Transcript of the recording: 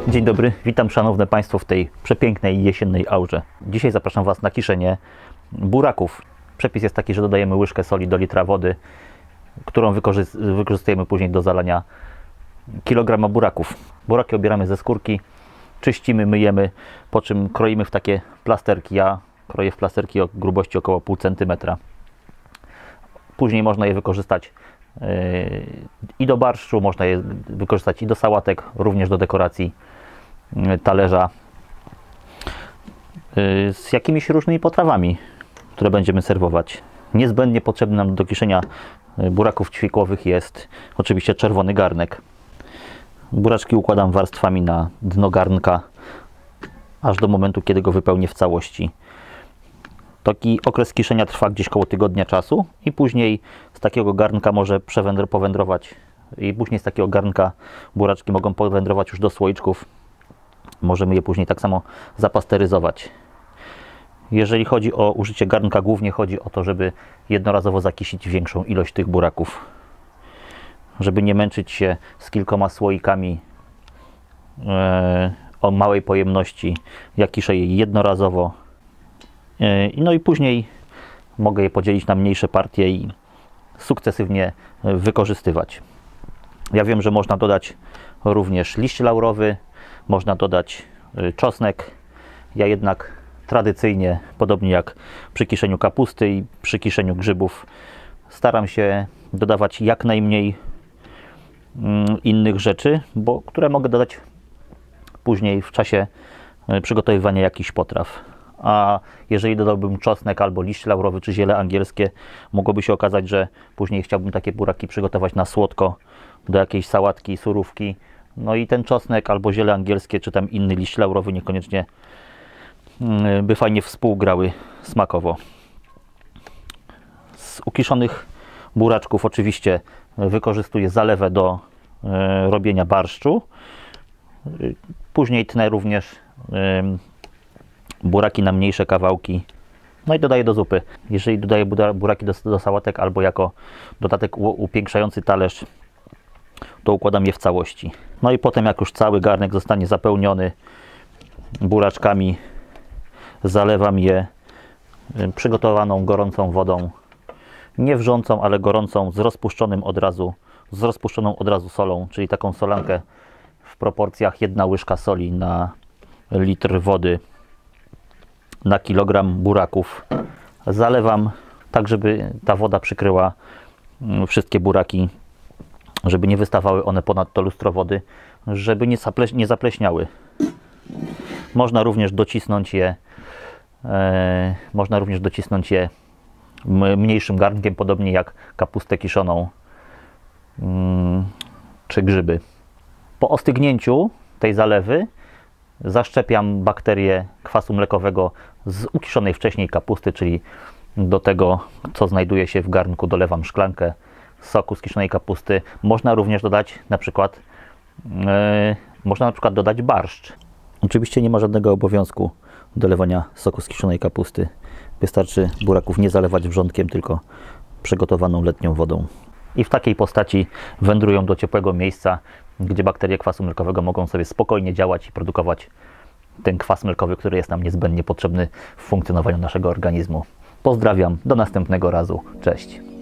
Dzień dobry, witam szanowne Państwo w tej przepięknej jesiennej aurze. Dzisiaj zapraszam Was na kiszenie buraków. Przepis jest taki, że dodajemy łyżkę soli do litra wody, którą wykorzystujemy później do zalania kilograma buraków. Buraki obieramy ze skórki, czyścimy, myjemy, po czym kroimy w takie plasterki. Ja kroję w plasterki o grubości około pół centymetra. Później można je wykorzystać i do barszczu, można je wykorzystać i do sałatek, również do dekoracji talerza z jakimiś różnymi potrawami, które będziemy serwować. Niezbędnie potrzebny nam do kiszenia buraków ćwikłowych jest oczywiście czerwony garnek. Buraczki układam warstwami na dno garnka, aż do momentu, kiedy go wypełnię w całości. Taki okres kiszenia trwa gdzieś koło tygodnia czasu i później z takiego garnka może powędrować i później z takiego garnka buraczki mogą powędrować już do słoiczków. Możemy je później tak samo zapasteryzować. Jeżeli chodzi o użycie garnka, głównie chodzi o to, żeby jednorazowo zakisić większą ilość tych buraków. Żeby nie męczyć się z kilkoma słoikami o małej pojemności, ja kiszę je jednorazowo. No i później mogę je podzielić na mniejsze partie i sukcesywnie wykorzystywać. Ja wiem, że można dodać również liść laurowy, można dodać czosnek. Ja jednak tradycyjnie, podobnie jak przy kiszeniu kapusty i przy kiszeniu grzybów, staram się dodawać jak najmniej innych rzeczy, które mogę dodać później w czasie przygotowywania jakichś potraw. A jeżeli dodałbym czosnek albo liść laurowy czy ziele angielskie, mogłoby się okazać, że później chciałbym takie buraki przygotować na słodko do jakiejś sałatki, surówki. No i ten czosnek albo ziele angielskie czy tam inny liść laurowy niekoniecznie by fajnie współgrały smakowo. Z ukiszonych buraczków oczywiście wykorzystuję zalewę do robienia barszczu. Później tnę również buraki na mniejsze kawałki, no i dodaję do zupy. Jeżeli dodaję buraki do sałatek albo jako dodatek upiększający talerz, to układam je w całości. No i potem, jak już cały garnek zostanie zapełniony buraczkami, zalewam je przygotowaną gorącą wodą, nie wrzącą, ale gorącą, z rozpuszczoną od razu solą, czyli taką solankę w proporcjach 1 łyżka soli na litr wody na kilogram buraków. Zalewam tak, żeby ta woda przykryła wszystkie buraki, żeby nie wystawały one ponad to lustro wody, żeby nie zapleśniały. Można również docisnąć je mniejszym garnkiem, podobnie jak kapustę kiszoną czy grzyby. Po ostygnięciu tej zalewy zaszczepiam bakterie kwasu mlekowego z ukiszonej wcześniej kapusty, czyli do tego, co znajduje się w garnku, dolewam szklankę soku z kiszonej kapusty. Można również dodać na przykład dodać barszcz. Oczywiście nie ma żadnego obowiązku dolewania soku z kiszonej kapusty. Wystarczy buraków nie zalewać wrzątkiem, tylko przygotowaną letnią wodą. I w takiej postaci wędrują do ciepłego miejsca, gdzie bakterie kwasu mlekowego mogą sobie spokojnie działać i produkować ten kwas mlekowy, który jest nam niezbędnie potrzebny w funkcjonowaniu naszego organizmu. Pozdrawiam, do następnego razu, cześć!